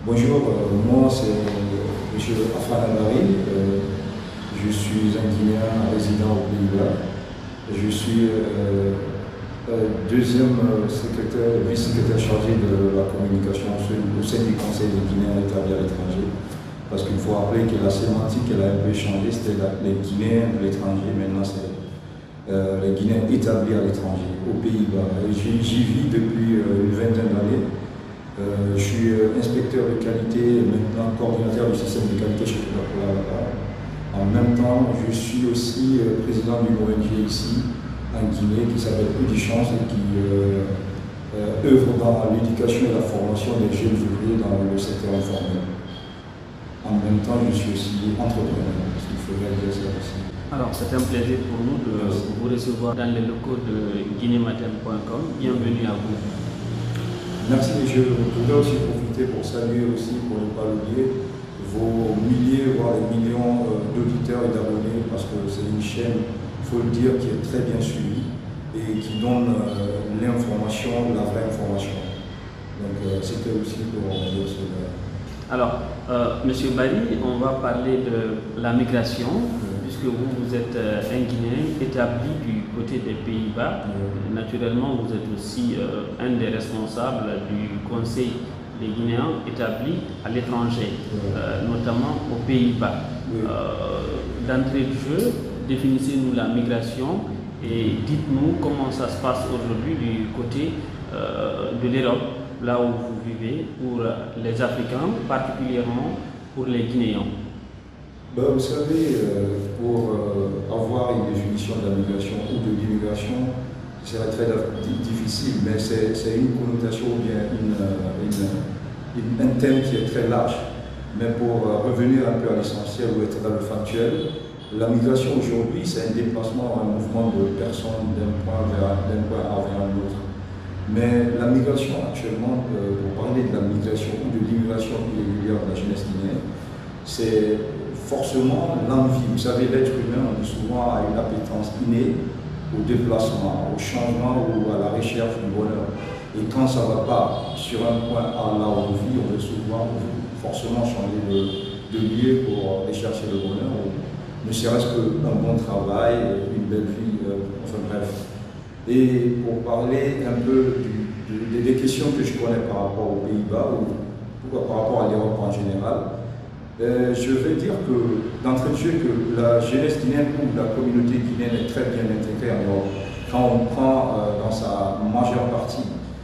Bonjour, moi c'est M. Afan Amari. Je suis un Guinéen résident aux Pays-Bas. Je suis deuxième vice-secrétaire chargé de la communication au sein du Conseil des Guinéens établis à l'étranger. Parce qu'il faut rappeler que la sémantique elle a un peu changé, c'était les Guinéens de l'étranger, maintenant c'est les Guinéens établis à l'étranger, aux Pays-Bas. J'y vis depuis une vingtaine d'années. Je suis inspecteur de qualité, maintenant coordinateur du système de qualité chez Coca-Cola. En même temps, je suis aussi président d'une ONG ici, en Guinée, qui s'appelle Udichance et qui œuvre dans l'éducation et la formation des jeunes ouvriers dans le secteur informel. En même temps, je suis aussi entrepreneur, parce qu'il faudrait dire ça aussi. Alors, c'est un plaisir pour nous de vous recevoir dans les locaux de guinématin.com. Bienvenue à vous. Merci, je voudrais aussi profiter pour saluer aussi, pour ne pas l'oublier, vos milliers, voire des millions d'auditeurs et d'abonnés, parce que c'est une chaîne, il faut le dire, qui est très bien suivie et qui donne l'information, la vraie information. Donc, c'était aussi pour dire cela. Alors, Monsieur Bari, on va parler de la migration, puisque vous êtes un Guinéen établi du côté des Pays-Bas. Naturellement, vous êtes aussi un des responsables du Conseil des Guinéens établis à l'étranger, notamment aux Pays-Bas. D'entrée de jeu, définissez-nous la migration et dites-nous comment ça se passe aujourd'hui du côté de l'Europe, là où vous vivez, pour les Africains, particulièrement pour les Guinéens. Vous savez, pour avoir une définition de la migration ou de l'immigration, c'est très difficile, mais c'est une connotation ou bien un thème qui est très large. Mais pour revenir un peu à l'essentiel ou être dans le factuel, la migration aujourd'hui, c'est un déplacement, un mouvement de personnes d'un point A vers un autre. Mais la migration actuellement, pour parler de la migration ou de l'immigration irrégulière de la jeunesse guinéenne, c'est forcément l'envie. Vous savez, l'être humain, on dit souvent, a une appétence innée au déplacement, au changement ou à la recherche du bonheur. Et quand ça ne va pas sur un point A là où on vit, on veut souvent forcément changer de lieu pour aller chercher le bonheur, ou ne serait-ce qu'un bon travail, une belle vie, enfin bref. Et pour parler un peu des questions que je connais par rapport aux Pays-Bas ou par rapport à l'Europe en général, je vais dire que d'entrée de jeu que la jeunesse guinéenne ou la communauté guinéenne est très bien intégrée en Europe. Quand on prend dans sa majeure partie,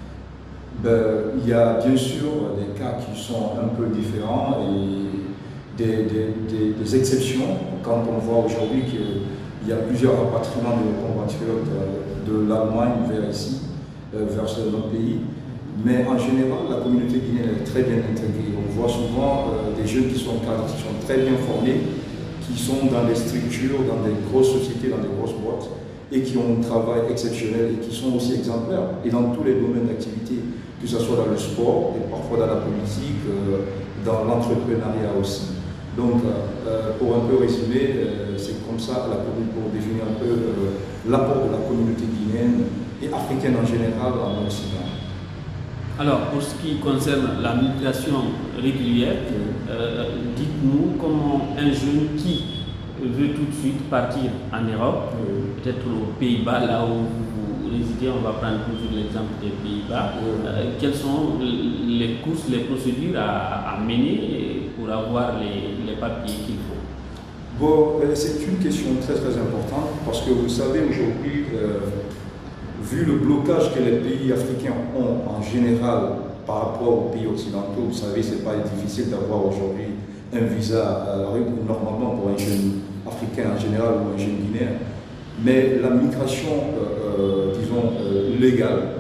il y a bien sûr des cas qui sont un peu différents et des exceptions quand on voit aujourd'hui qu'il y a plusieurs rapatriements de nos compatriotes de l'Allemagne vers ici, vers notre pays. Mais en général, la communauté guinéenne est très bien intégrée. On voit souvent des jeunes qui sont cadres, qui sont très bien formés, qui sont dans des structures, dans des grosses sociétés, dans des grosses boîtes, et qui ont un travail exceptionnel et qui sont aussi exemplaires. Et dans tous les domaines d'activité, que ce soit dans le sport, et parfois dans la politique, dans l'entrepreneuriat aussi. Donc, pour un peu résumer, c'est comme ça, pour définir un peu l'apport de la communauté guinéenne et africaine en général en Occident. Alors, pour ce qui concerne la migration régulière, dites-nous comment un jeune qui veut tout de suite partir en Europe, peut-être aux Pays-Bas, là où vous résidez, on va prendre toujours l'exemple des Pays-Bas, quelles sont les courses, les procédures à mener pour avoir les papiers qu'il faut? Bon, c'est une question très très importante parce que vous savez aujourd'hui, vu le blocage que les pays africains ont en général par rapport aux pays occidentaux, vous savez, c'est pas difficile d'avoir aujourd'hui un visa normalement pour un jeune africain en général ou un jeune guinéen. Mais la migration, disons, légale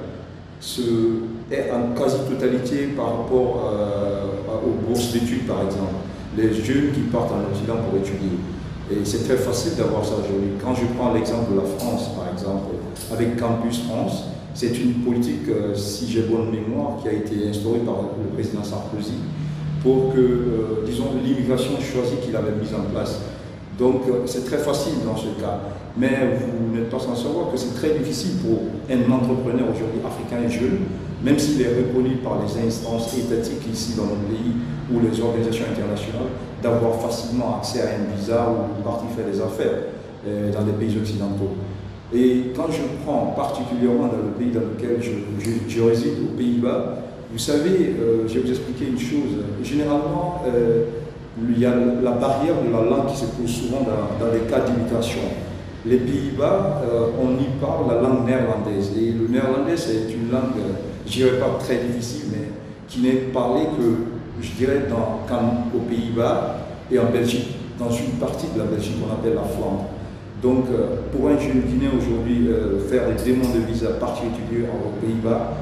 est en quasi-totalité par rapport aux bourses d'études, par exemple. Les jeunes qui partent en Occident pour étudier. Et c'est très facile d'avoir ça aujourd'hui. Quand je prends l'exemple de la France, par exemple, avec Campus France, c'est une politique, si j'ai bonne mémoire, qui a été instaurée par le président Sarkozy pour que, disons, l'immigration choisie qu'il avait mise en place. Donc, c'est très facile dans ce cas. Mais vous n'êtes pas sans savoir que c'est très difficile pour un entrepreneur aujourd'hui africain et jeune même s'il est reconnu par les instances étatiques ici dans notre pays ou les organisations internationales, d'avoir facilement accès à un visa ou partir faire des affaires dans les pays occidentaux. Et quand je prends particulièrement dans le pays dans lequel je réside, aux Pays-Bas, vous savez, je vais vous expliquer une chose. Généralement, il y a la barrière de la langue qui se pose souvent dans les cas d'immigration. Les Pays-Bas, on y parle la langue néerlandaise. Et le néerlandais, c'est une langue, je dirais pas très difficile, mais qui n'est parlée que, je dirais, aux Pays-Bas et en Belgique, dans une partie de la Belgique qu'on appelle la Flandre. Donc, pour un jeune Guinéen aujourd'hui, faire des demandes de visa particuliers aux Pays-Bas,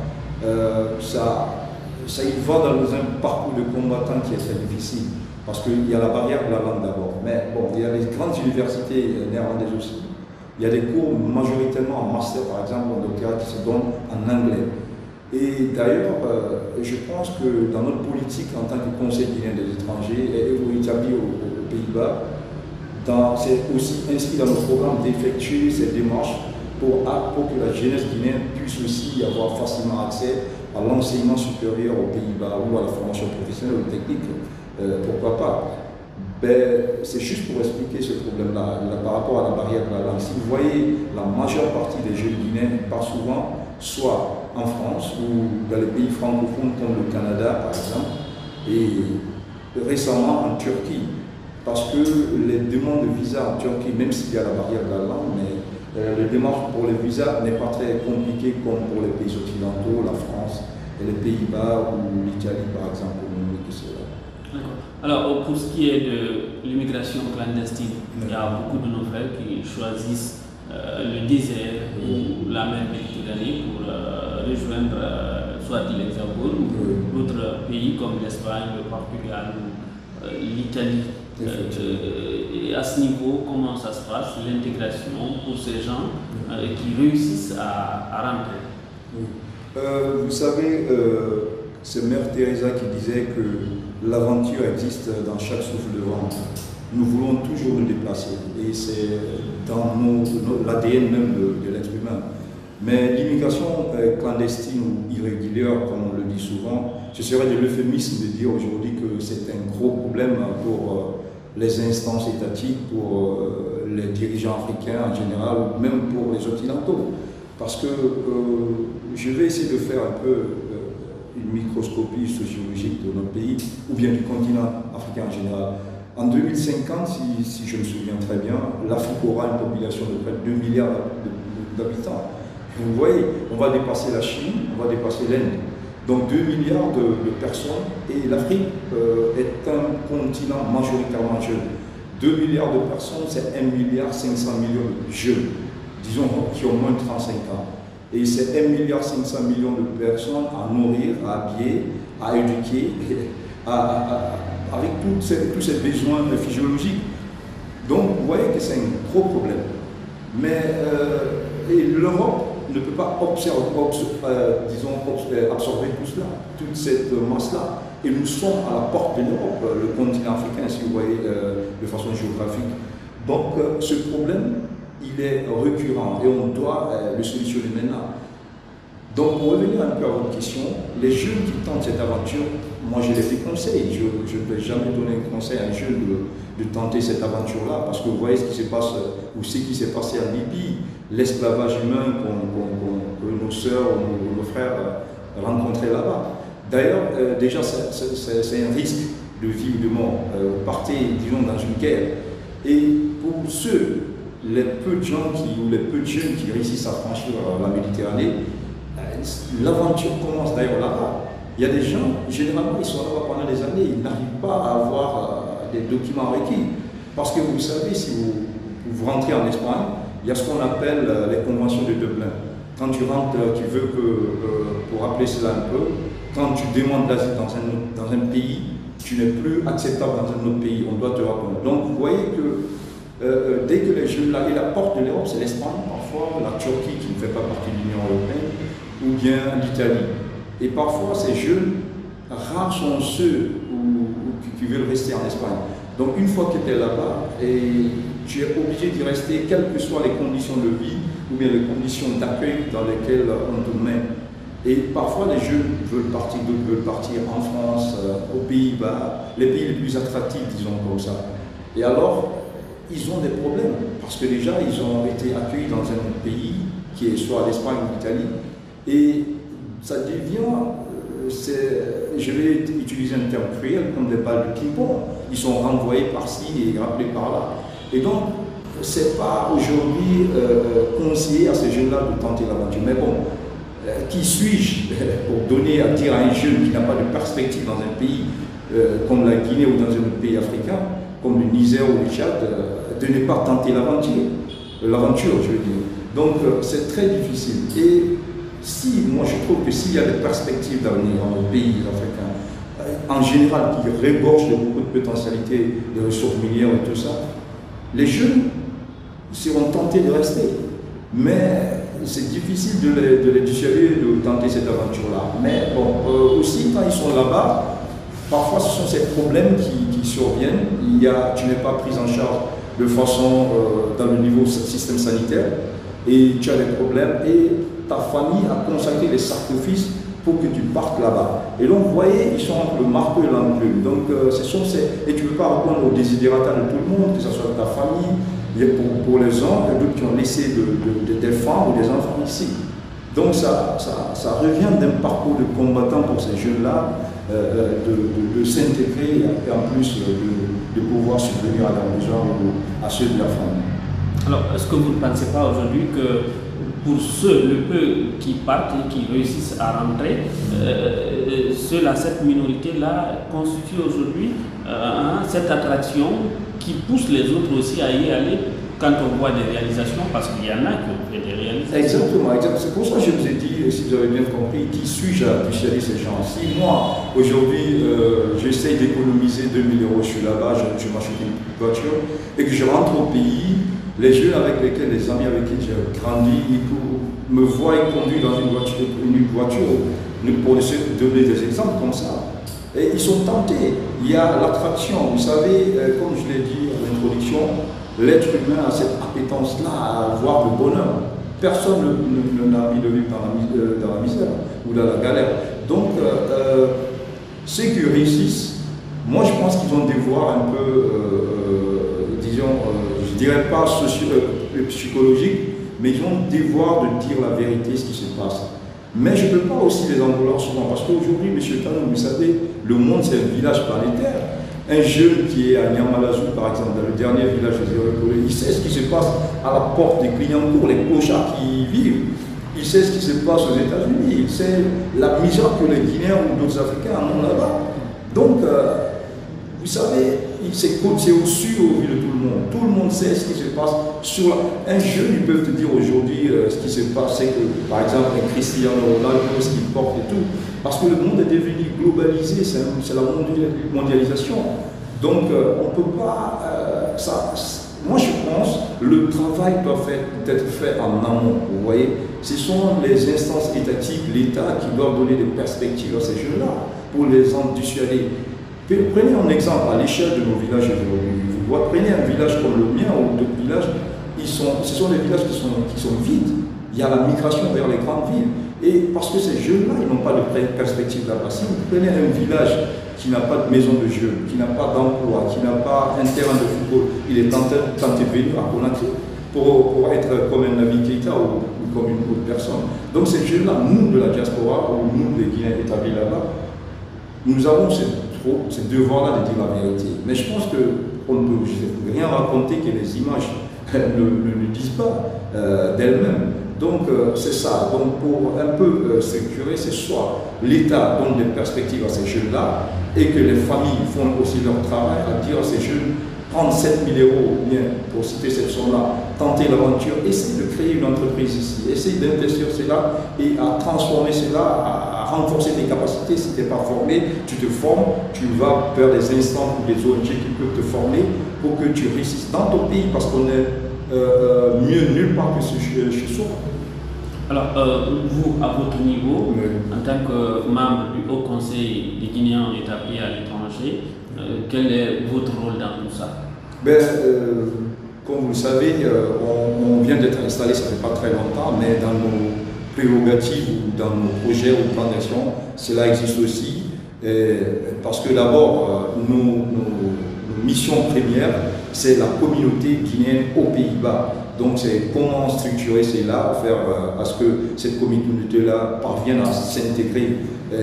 ça y va dans un parcours de combattant qui est très difficile, parce qu'il y a la barrière de la langue d'abord. Mais bon, il y a les grandes universités néerlandaises aussi. Il y a des cours majoritairement en master, par exemple, en doctorat, qui se donnent en anglais. Et d'ailleurs, je pense que dans notre politique en tant que Conseil guinéen des étrangers, établi aux Pays-Bas, c'est aussi inscrit dans nos programmes d'effectuer ces démarches pour que la jeunesse guinéenne puisse aussi avoir facilement accès à l'enseignement supérieur aux Pays-Bas ou à la formation professionnelle ou technique, pourquoi pas. Ben, c'est juste pour expliquer ce problème-là par rapport à la barrière de la langue. Si vous voyez, la majeure partie des jeunes Guinéens partent souvent soit en France ou dans les pays francophones comme le Canada par exemple, et récemment en Turquie. Parce que les demandes de visa en Turquie, même s'il y a la barrière de la langue, mais les démarches pour les visas n'est pas très compliquée comme pour les pays occidentaux, la France et les Pays-Bas ou l'Italie par exemple. D'accord. Alors pour ce qui est de l'immigration clandestine, il y a beaucoup de nos frères qui choisissent le désert ou la mer Méditerranée pour rejoindre soit l'Hexagone ou d'autres pays comme l'Espagne, le Portugal ou l'Italie. Et à ce niveau, comment ça se passe, l'intégration pour ces gens qui réussissent à rentrer? Vous savez, c'est Mère Teresa qui disait que l'aventure existe dans chaque souffle de vent. Nous voulons toujours nous déplacer et c'est dans l'ADN même de l'être humain. Mais l'immigration clandestine ou irrégulière, comme on le dit souvent, ce serait de l'euphémisme de dire aujourd'hui que c'est un gros problème pour les instances étatiques, pour les dirigeants africains en général, même pour les occidentaux. Parce que je vais essayer de faire un peu une microscopie sociologique de notre pays, ou bien du continent africain en général. En 2050, si je me souviens très bien, l'Afrique aura une population de près de 2 milliards d'habitants. Vous voyez, on va dépasser la Chine, on va dépasser l'Inde. Donc 2 milliards de personnes, et l'Afrique est un continent majoritairement jeune. 2 milliards de personnes, c'est 1,5 milliard de jeunes, disons, qui ont moins de 35 ans. Et c'est 1,5 milliard de personnes à nourrir, à habiller, à éduquer, avec tous ces besoins physiologiques. Donc vous voyez que c'est un gros problème. Mais l'Europe ne peut pas absorber tout cela, toute cette masse-là. Et nous sommes à la porte de l'Europe, le continent africain, si vous voyez de façon géographique. Donc ce problème, il est récurrent et on doit le solutionner maintenant. Donc pour revenir un peu à votre question, les jeunes qui tentent cette aventure, moi je les déconseille. Je ne vais jamais donner un conseil à un jeune de tenter cette aventure-là, parce que vous voyez ce qui se passe, ou ce qui s'est passé en Libye, l'esclavage humain que nos sœurs ou nos frères rencontraient là-bas. D'ailleurs, déjà c'est un risque de vie ou de mort. Vous partez, disons, dans une guerre. Et pour les peu de gens ou les peu de jeunes qui réussissent à franchir la Méditerranée, l'aventure commence d'ailleurs là-bas. Il y a des gens, généralement, ils sont là-bas pendant des années, ils n'arrivent pas à avoir des documents requis. Parce que vous savez, si vous rentrez en Espagne, il y a ce qu'on appelle les conventions de Dublin. Quand tu rentres, tu veux que, pour rappeler cela un peu, quand tu demandes l'asile dans un pays, tu n'es plus acceptable dans un autre pays, on doit te répondre. Donc vous voyez que dès que les jeunes là, et la porte de l'Europe, c'est l'Espagne, parfois la Turquie qui ne fait pas partie de l'Union européenne, ou bien l'Italie. Et parfois ces jeunes, rares sont ceux qui veulent rester en Espagne. Donc une fois que tu es là-bas, tu es obligé d'y rester, quelles que soient les conditions de vie ou bien les conditions d'accueil dans lesquelles on te met. Et parfois, les jeunes veulent partir, d'autres veulent partir en France, aux Pays-Bas, les pays les plus attractifs, disons comme ça. Et alors, ils ont des problèmes, parce que déjà, ils ont été accueillis dans un autre pays, qui est soit l'Espagne ou l'Italie, et ça devient, je vais utiliser un terme cruel, comme des balles de ping-pong. Ils sont renvoyés par-ci et rappelés par-là. Et donc, c'est pas aujourd'hui conseillé à ces jeunes-là de tenter l'aventure. Mais bon, qui suis-je pour donner à dire à un jeune qui n'a pas de perspective dans un pays comme la Guinée ou dans un autre pays africain, comme le Niger ou le Tchad, de ne pas tenter l'aventure, je veux dire. Donc c'est très difficile. Et si, moi je trouve que s'il y a des perspectives d'avenir dans nos pays africains, en général qui regorgent de beaucoup de potentialités, de ressources minières et tout ça, les jeunes seront tentés de rester. Mais c'est difficile de les dissuader de tenter cette aventure-là. Mais bon, aussi quand ils sont là-bas, parfois ce sont ces problèmes qui surviennent. Tu n'es pas pris en charge de façon dans le niveau système sanitaire et tu as des problèmes et ta famille a consacré des sacrifices pour que tu partes là-bas. Et donc vous voyez, ils sont entre le marteau et l'enclume. Donc et tu ne peux pas répondre aux desiderata de tout le monde, que ce soit ta famille. Il y a pour les hommes, il y a d'autres qui ont laissé des femmes ou des enfants ici. Donc ça revient d'un parcours de combattant pour ces jeunes-là, de s'intégrer et en plus de pouvoir subvenir à leurs besoins ou à ceux de la famille. Alors, est-ce que vous ne pensez pas aujourd'hui que pour le peu qui partent et qui réussissent à rentrer, cette minorité-là constitue aujourd'hui cette attraction qui pousse les autres aussi à y aller quand on voit des réalisations, parce qu'il y en a qui ont fait des réalisations. Exactement. C'est pour ça que je vous ai dit, si vous avez bien compris, qui suis-je à dissuader ces gens? Si moi, aujourd'hui, j'essaye d'économiser 2000 € sur là-bas, je m'achète une voiture, et que je rentre au pays, les jeunes avec lesquels, les amis avec qui j'ai grandi, ils me voient conduire dans une voiture, pour donner des exemples comme ça. Et ils sont tentés. Il y a l'attraction. Vous savez, comme je l'ai dit en introduction, l'être humain a cette appétence-là à avoir le bonheur. Personne n'a envie de vivre dans la misère ou dans la galère. Donc, ceux qui réussissent, moi je pense qu'ils ont des voies un peu, disons, je dirais pas psychologiques, mais ils ont des voies de dire la vérité, ce qui se passe. Mais je ne peux pas aussi les en vouloir souvent, parce qu'aujourd'hui, M. Tanou, vous savez, le monde c'est un village planétaire. Un jeune qui est à Niamalazou, par exemple, dans le dernier village de Zéro, il sait ce qui se passe à la porte des Clignancourt, les clochards qui y vivent. Il sait ce qui se passe aux États-Unis, il sait la misère que les Guinéens ou d'autres Africains ont là-bas. Donc, vous savez, c'est au-dessus au vu de tout le monde. Tout le monde sait ce qui se passe sur un jeune, ils peuvent te dire aujourd'hui ce qui se passe, c'est que, par exemple, un Cristiano Ronaldo, ce qu'il porte et tout. Parce que le monde est devenu globalisé, c'est la mondialisation. Donc, on ne peut pas... moi, je pense que le travail doit être fait en amont. Vous voyez, ce sont les instances étatiques, l'État qui doivent donner des perspectives à ces jeunes-là pour les en dissuader. Prenez un exemple à l'échelle de nos villages aujourd'hui. Prenez un village comme le mien ou d'autres villages, ce sont des villages qui sont vides. Il y a la migration vers les grandes villes. Et parce que ces jeunes-là, ils n'ont pas de perspective là-bas. Si vous prenez un village qui n'a pas de maison de jeunes, qui n'a pas d'emploi, qui n'a pas un terrain de football, il est tenté de venir à Conakry pour être comme un Nabi Keïta ou comme une autre personne. Donc ces jeunes-là, nous de la diaspora, ou nous les Guinéens établis là-bas, nous avons ce devoir-là de dire la vérité. Mais je pense qu'on ne peut rien raconter que les images ne disent pas d'elles-mêmes. Donc c'est ça. Donc pour un peu structurer, c'est soit l'État donne des perspectives à ces jeunes-là et que les familles font aussi leur travail à dire à ces jeunes, prendre 7 000 €, bien, pour citer cette somme-là, tenter l'aventure, essayer de créer une entreprise ici, essayer d'investir cela et à transformer cela, à renforcer tes capacités. Si tu n'es pas formé, tu te formes, tu vas vers des instances ou des ONG qui peuvent te former pour que tu réussisses dans ton pays, parce qu'on est mieux nulle part que chez soi. Alors, vous, à votre niveau, en tant que membre du Haut Conseil des Guinéens établis à l'étranger, quel est votre rôle dans tout ça? Comme vous le savez, on vient d'être installé, ça ne fait pas très longtemps, mais prérogatives ou dans nos projets ou plans d'action, cela existe aussi. Parce que d'abord, nos missions premières, c'est la communauté guinéenne aux Pays-Bas. Donc c'est comment structurer cela, faire à ce que cette communauté-là parvienne à s'intégrer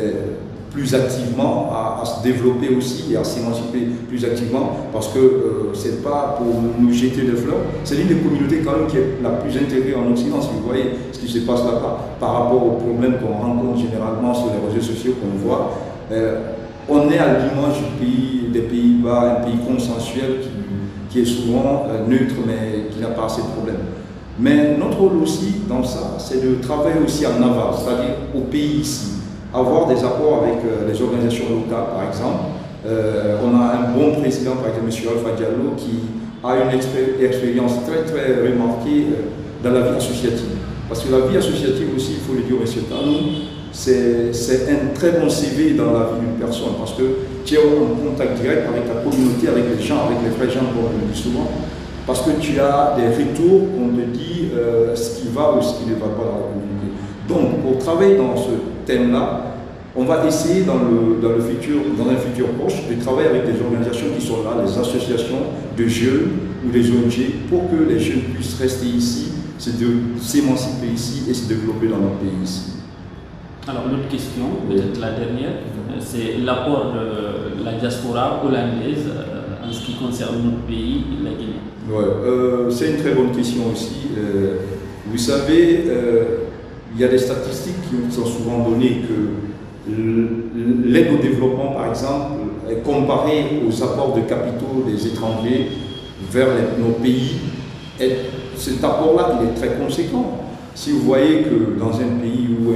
plus activement, à se développer aussi et à s'émanciper plus activement, parce que c'est pas pour nous jeter des fleurs, c'est l'une des communautés quand même qui est la plus intégrée en Occident. Si vous voyez ce qui se passe là-bas par rapport aux problèmes qu'on rencontre généralement sur les réseaux sociaux qu'on voit, on est à l'image des Pays-Bas, un pays consensuel qui est souvent neutre mais qui n'a pas assez de problèmes. Mais notre rôle aussi dans ça, c'est de travailler aussi en aval, c'est-à-dire au pays ici. Avoir des accords avec les organisations locales, par exemple. On a un bon président, par exemple, M. Alpha Diallo, qui a une expérience très très remarquée dans la vie associative. Parce que la vie associative aussi, il faut le dire, M. Tanou, c'est un très bon CV dans la vie d'une personne, parce que tu es en contact direct avec ta communauté, avec les gens, avec les vrais gens, comme on le dit souvent, parce que tu as des retours, on te dit ce qui va ou ce qui ne va pas dans la communauté. Donc, pour travailler dans ce thème-là, on va essayer dans un futur proche de travailler avec des organisations qui sont là, les associations de jeunes ou des ONG, pour que les jeunes puissent rester ici, s'émanciper ici et se développer dans notre pays ici. Alors l'autre question, peut-être la dernière, c'est l'apport de la diaspora hollandaise en ce qui concerne notre pays, la Guinée. Ouais, c'est une très bonne question aussi. Vous savez, il y a des statistiques qui sont souvent données que l'aide au développement, par exemple, est comparée aux apports de capitaux des étrangers vers nos pays. Et cet apport-là, il est très conséquent. Si vous voyez que dans un pays où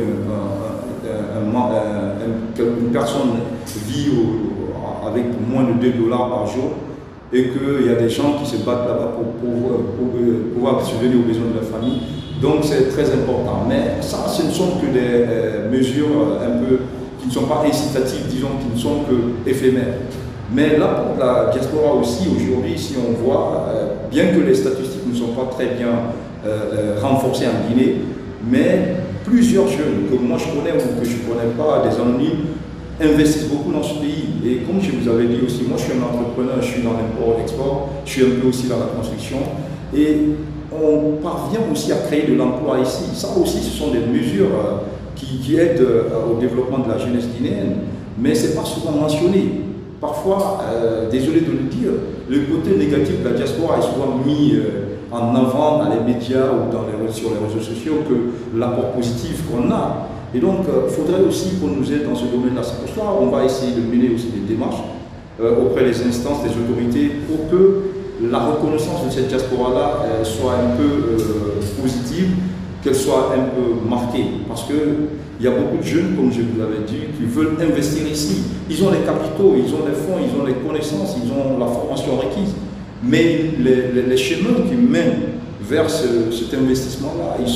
une personne vit avec moins de $2 par jour et qu'il y a des gens qui se battent là-bas pour pouvoir subvenir aux besoins de la famille, donc c'est très important. Mais ça, ce ne sont que des mesures un peu qui ne sont pas incitatives, disons, qui ne sont que éphémères. Mais là, pour la diaspora aussi, aujourd'hui, si on voit, bien que les statistiques ne sont pas très bien renforcées en Guinée, mais plusieurs jeunes que moi je connais ou que je ne connais pas, des anonymes, investissent beaucoup dans ce pays. Et comme je vous avais dit aussi, moi je suis un entrepreneur, je suis dans l'import-export, je suis un peu aussi dans la construction. Et on parvient aussi à créer de l'emploi ici. Ça aussi, ce sont des mesures qui aident au développement de la jeunesse guinéenne, mais ce n'est pas souvent mentionné. Parfois, désolé de le dire, le côté négatif de la diaspora est souvent mis en avant dans les médias ou sur les réseaux sociaux que l'apport positif qu'on a. Et donc, il faudrait aussi qu'on nous aide dans ce domaine-là. C'est pour ça qu'on va essayer de mener aussi des démarches auprès des instances, des autorités, pour que la reconnaissance de cette diaspora-là soit un peu positive, qu'elle soit un peu marquée. Parce qu'il y a beaucoup de jeunes, comme je vous l'avais dit, qui veulent investir ici. Ils ont les capitaux, ils ont les fonds, ils ont les connaissances, ils ont la formation requise. Mais les chemins qui mènent vers cet investissement-là, ils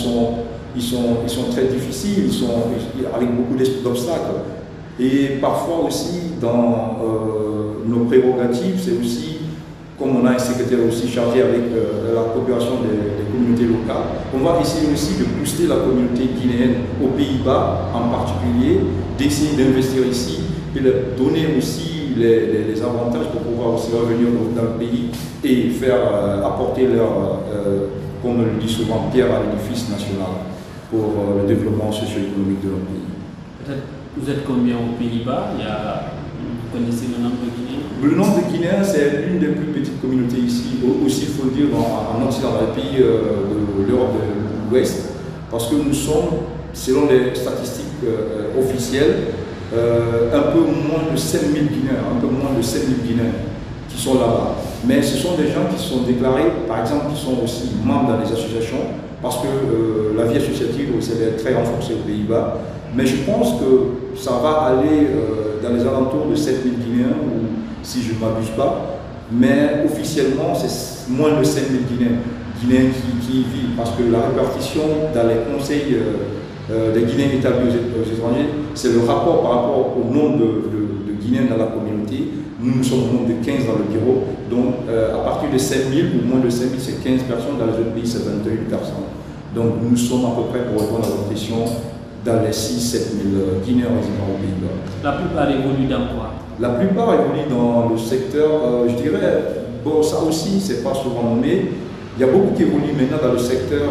sont très difficiles, ils sont avec beaucoup d'obstacles. Et parfois aussi, dans nos prérogatives, c'est aussi, comme on a un secrétaire aussi chargé avec la coopération des communautés locales, on va essayer aussi de booster la communauté guinéenne aux Pays-Bas en particulier, d'essayer d'investir ici et de donner aussi les avantages pour pouvoir aussi revenir dans le pays et faire apporter leur, comme on le dit souvent, pierre à l'édifice national pour le développement socio-économique de notre pays. Peut-être vous êtes combien aux Pays-Bas? Vous connaissez le nombre de Guinéens? Le nombre de Guinéens, c'est l'une des plus petites communautés ici, aussi il faut le dire en Occident, dans les pays de l'Europe de l'Ouest, parce que nous sommes, selon les statistiques officielles, un peu moins de 5 000 Guinéens, un peu moins de 5 000 Guinéens qui sont là-bas. Mais ce sont des gens qui sont déclarés, par exemple, qui sont aussi membres dans les associations, parce que la vie associative est très renforcée aux Pays-Bas. Mais je pense que ça va aller dans les alentours de 7 000 Guinéens, ou si je ne m'abuse pas. Mais officiellement, c'est moins de 5 000 Guinéens qui y vivent, parce que la répartition dans les conseils des Guinéens établis aux étrangers, c'est le rapport par rapport au nombre de Guinéens dans la communauté. Nous sommes au nombre de 15 dans le bureau, donc à partir de 5 000 ou moins de 5 000, c'est 15 personnes, dans les autres pays c'est 21 personnes. Donc nous sommes à peu près, pour répondre à votre question, dans les 6-7 000 Guinéens résidents aux Pays-Bas. La plupart évoluent dans quoi? La plupart évoluent dans le secteur, je dirais, bon ça aussi c'est pas souvent nommé, il y a beaucoup qui évoluent maintenant dans le secteur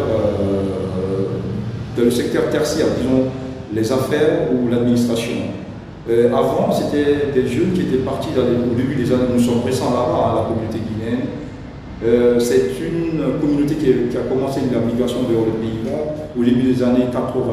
tertiaire, disons les affaires ou l'administration. Avant c'était des jeunes qui étaient partis au début des années, nous sommes récents là-bas, la communauté guinéenne. C'est une communauté qui a commencé une migration vers les Pays-Bas au début des années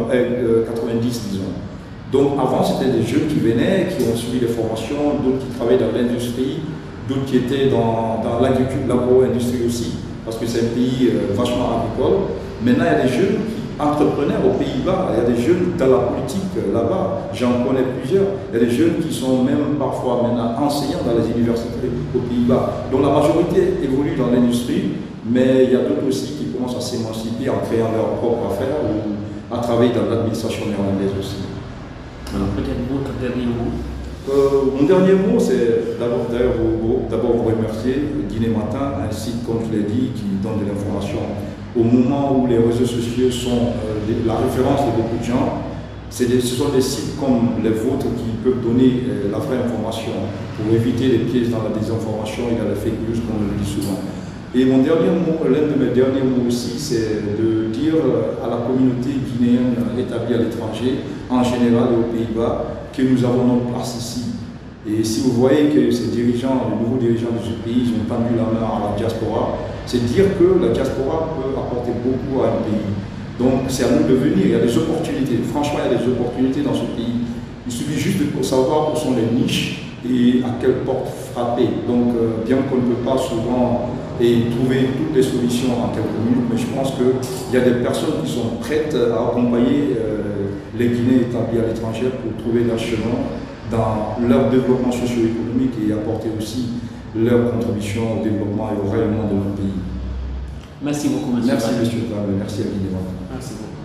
90, disons. Donc avant, c'était des jeunes qui venaient, qui ont suivi des formations, d'autres qui travaillaient dans l'industrie, d'autres qui étaient dans l'agriculture, l'agro-industrie aussi, parce que c'est un pays vachement agricole. Maintenant, il y a des jeunes entrepreneurs aux Pays-Bas, il y a des jeunes dans la politique là-bas, j'en connais plusieurs. Il y a des jeunes qui sont même parfois maintenant enseignants dans les universités aux Pays-Bas. Donc la majorité évolue dans l'industrie, mais il y a d'autres aussi qui commencent à s'émanciper en créant leurs propres affaires ou à travailler dans l'administration néerlandaise aussi. Alors peut-être votre dernier mot. Mon dernier mot, c'est d'abord vous remercier Guinée Matin, un site, comme je l'ai dit, qui donne de l'information. Au moment où les réseaux sociaux sont la référence de beaucoup de gens, ce sont des sites comme les vôtres qui peuvent donner la vraie information pour éviter les pièges dans la désinformation et dans la fake news, comme on le dit souvent. Et mon dernier mot, l'un de mes derniers mots aussi, c'est de dire à la communauté guinéenne établie à l'étranger, en général et aux Pays-Bas, que nous avons notre place ici. Et si vous voyez que ces dirigeants, les nouveaux dirigeants de ce pays, ils ont tendu la main à la diaspora, c'est dire que la diaspora peut apporter beaucoup à un pays. Donc c'est à nous de venir, il y a des opportunités. Franchement, il y a des opportunités dans ce pays. Il suffit juste de savoir où sont les niches et à quelle porte frapper. Donc bien qu'on ne peut pas souvent trouver toutes les solutions en quelques minutes, mais je pense qu'il y a des personnes qui sont prêtes à accompagner les Guinéens établis à l'étranger pour trouver leur chemin dans leur développement socio-économique et apporter aussi leur contribution au développement et au rayonnement de notre pays. Merci beaucoup, monsieur. Merci, monsieur. Merci à Guinée. Merci beaucoup.